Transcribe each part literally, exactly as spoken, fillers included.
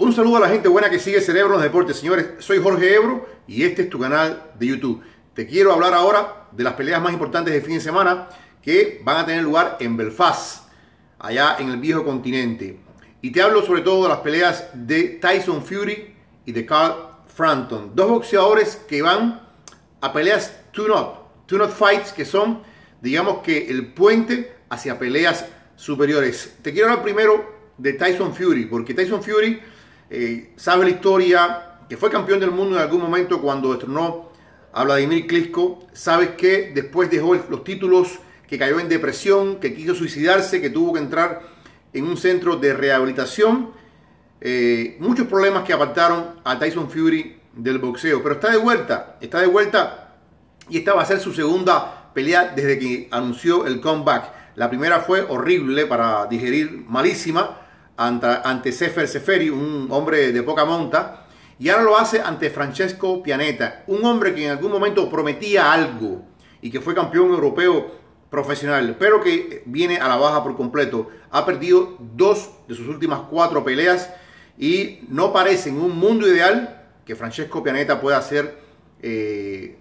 Un saludo a la gente buena que sigue Cerebro en los Deportes. Señores, soy Jorge Ebro y este es tu canal de YouTube. Te quiero hablar ahora de las peleas más importantes de fin de semana que van a tener lugar en Belfast, allá en el viejo continente. Y te hablo sobre todo de las peleas de Tyson Fury y de Carl Frampton. Dos boxeadores que van a peleas tune-up, tune-up fights, que son, digamos que el puente hacia peleas superiores. Te quiero hablar primero de Tyson Fury, porque Tyson Fury eh, sabe la historia, que fue campeón del mundo en algún momento cuando destronó a Vladimir Klitschko. Sabes que después dejó los títulos, que cayó en depresión, que quiso suicidarse, que tuvo que entrar en un centro de rehabilitación. Eh, muchos problemas que apartaron a Tyson Fury del boxeo, pero está de vuelta, está de vuelta y esta va a ser su segunda pelea desde que anunció el comeback. La primera fue horrible para digerir, malísima, ante, ante Sefer Seferi, un hombre de poca monta, y ahora lo hace ante Francesco Pianeta, un hombre que en algún momento prometía algo y que fue campeón europeo profesional, pero que viene a la baja por completo. Ha perdido dos de sus últimas cuatro peleas y no parece en un mundo ideal que Francesco Pianeta pueda hacer eh,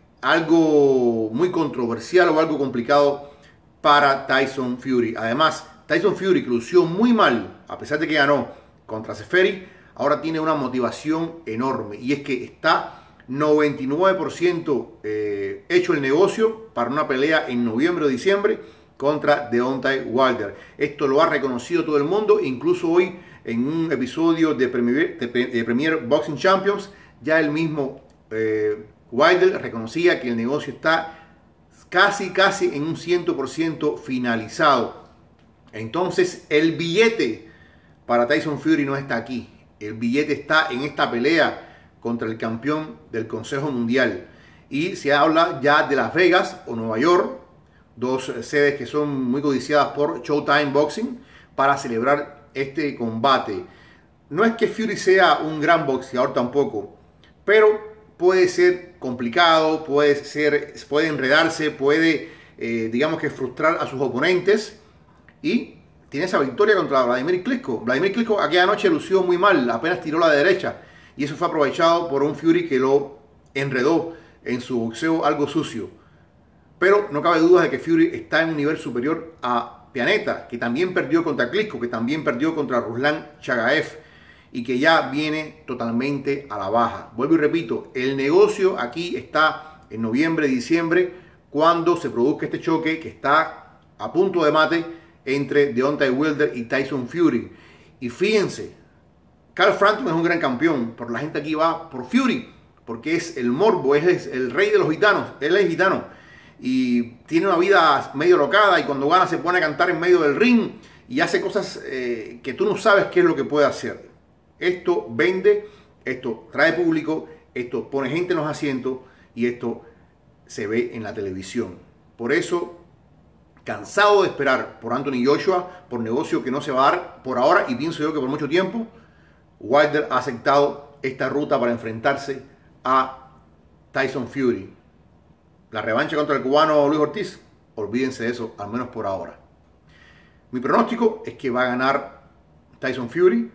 algo muy controversial o algo complicado para Tyson Fury. Además, Tyson Fury, que lució muy mal, a pesar de que ganó contra Seferi, ahora tiene una motivación enorme. Y es que está noventa y nueve por ciento eh, hecho el negocio para una pelea en noviembre o diciembre contra Deontay Wilder. Esto lo ha reconocido todo el mundo, incluso hoy en un episodio de Premier, de Premier Boxing Champions, ya el mismo eh, Wilder reconocía que el negocio está casi, casi en un cien por ciento finalizado. Entonces, el billete para Tyson Fury no está aquí. El billete está en esta pelea contra el campeón del Consejo Mundial. Y se habla ya de Las Vegas o Nueva York, dos sedes que son muy codiciadas por Showtime Boxing, para celebrar este combate. No es que Fury sea un gran boxeador tampoco, pero puede ser complicado, puede, ser, puede enredarse, puede, eh, digamos que frustrar a sus oponentes. Y tiene esa victoria contra Vladimir Klitschko. Vladimir Klitschko aquella noche lució muy mal, apenas tiró la derecha. Y eso fue aprovechado por un Fury que lo enredó en su boxeo algo sucio. Pero no cabe duda de que Fury está en un nivel superior a Pianeta, que también perdió contra Klitschko, que también perdió contra Ruslan Chagaev, y que ya viene totalmente a la baja. Vuelvo y repito, el negocio aquí está en noviembre, diciembre, cuando se produzca este choque que está a punto de mate entre Deontay Wilder y Tyson Fury. Y fíjense, Carl Frampton es un gran campeón, pero la gente aquí va por Fury, porque es el morbo, es el rey de los gitanos, él es gitano, y tiene una vida medio locada, y cuando gana se pone a cantar en medio del ring, y hace cosas eh, que tú no sabes qué es lo que puede hacer. Esto vende, esto trae público, esto pone gente en los asientos, y esto se ve en la televisión. Por eso, cansado de esperar por Anthony Joshua, por negocio que no se va a dar por ahora, y pienso yo que por mucho tiempo, Wilder ha aceptado esta ruta para enfrentarse a Tyson Fury. La revancha contra el cubano Luis Ortiz, olvídense de eso, al menos por ahora. Mi pronóstico es que va a ganar Tyson Fury,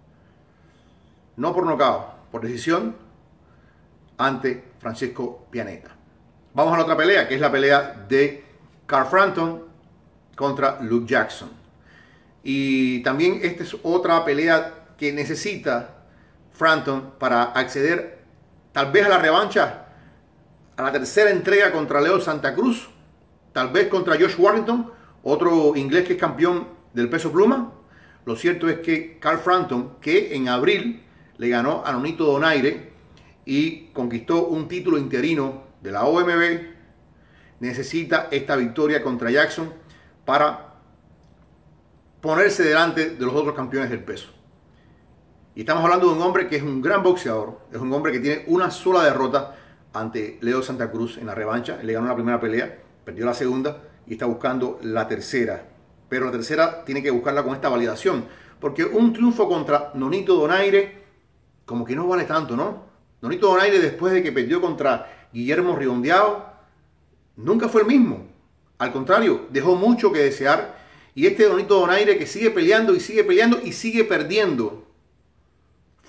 no por nocaut, por decisión, ante Francesco Pianeta. Vamos a la otra pelea, que es la pelea de Carl Frampton contra Luke Jackson. Y también esta es otra pelea que necesita Frampton para acceder tal vez a la revancha, a la tercera entrega contra Leo Santa Cruz, tal vez contra Josh Warrington, otro inglés que es campeón del peso pluma. Lo cierto es que Carl Frampton, que en abril le ganó a Nonito Donaire y conquistó un título interino de la O M B, necesita esta victoria contra Jackson para ponerse delante de los otros campeones del peso. Y estamos hablando de un hombre que es un gran boxeador, es un hombre que tiene una sola derrota ante Leo Santa Cruz en la revancha. Él le ganó la primera pelea, perdió la segunda y está buscando la tercera. Pero la tercera tiene que buscarla con esta validación, porque un triunfo contra Nonito Donaire como que no vale tanto, ¿no? Nonito Donaire, después de que perdió contra Guillermo Rigondeaux, nunca fue el mismo. Al contrario, dejó mucho que desear. Y este Nonito Donaire que sigue peleando y sigue peleando y sigue perdiendo.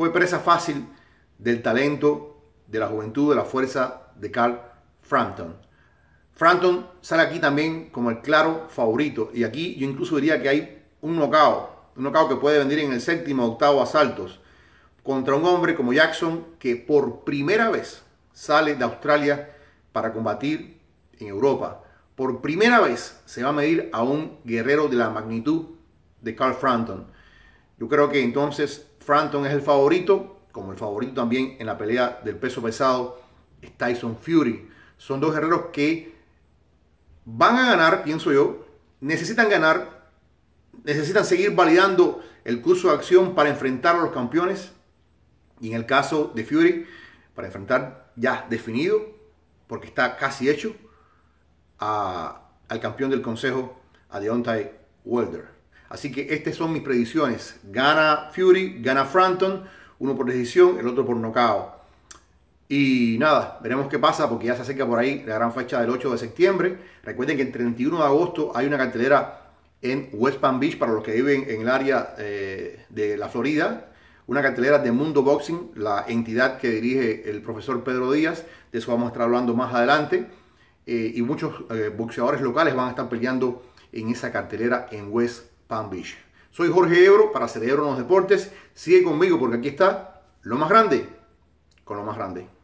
fue presa fácil del talento, de la juventud, de la fuerza de Carl Frampton. Frampton sale aquí también como el claro favorito. Y aquí yo incluso diría que hay un knockout. Un knockout que puede venir en el séptimo o octavo asaltos. Contra un hombre como Jackson que por primera vez sale de Australia para combatir en Europa. Por primera vez se va a medir a un guerrero de la magnitud de Carl Frampton. Yo creo que entonces Frampton es el favorito, como el favorito también en la pelea del peso pesado es Tyson Fury. Son dos guerreros que van a ganar, pienso yo, necesitan ganar, necesitan seguir validando el curso de acción para enfrentar a los campeones. Y en el caso de Fury, para enfrentar ya definido, porque está casi hecho, a, al campeón del consejo, a Deontay Wilder. Así que estas son mis predicciones. Gana Fury, gana Frampton, uno por decisión, el otro por nocaut. Y nada, veremos qué pasa porque ya se acerca por ahí la gran fecha del ocho de septiembre. Recuerden que el treinta y uno de agosto hay una cartelera en West Palm Beach para los que viven en el área eh, de la Florida. Una cartelera de Mundo Boxing, la entidad que dirige el profesor Pedro Díaz. De eso vamos a estar hablando más adelante. Eh, y muchos eh, boxeadores locales van a estar peleando en esa cartelera en West Palm Beach. Soy Jorge Ebro para Cerebro en los Deportes. Sigue conmigo porque aquí está lo más grande con lo más grande.